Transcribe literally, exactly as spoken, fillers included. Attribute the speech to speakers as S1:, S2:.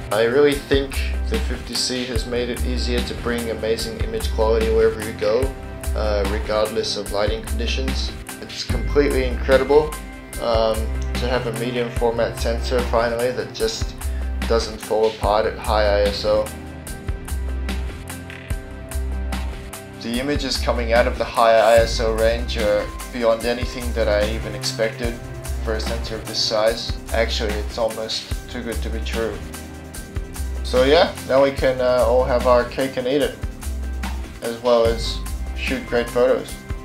S1: I really think the fifty C has made it easier to bring amazing image quality wherever you go, uh, regardless of lighting conditions. It's completely incredible um, to have a medium format sensor finally that just doesn't fall apart at high I S O. The images coming out of the high I S O range are beyond anything that I even expected for a sensor of this size. Actually, it's almost too good to be true. So yeah, now we can uh, all have our cake and eat it, as well as shoot great photos.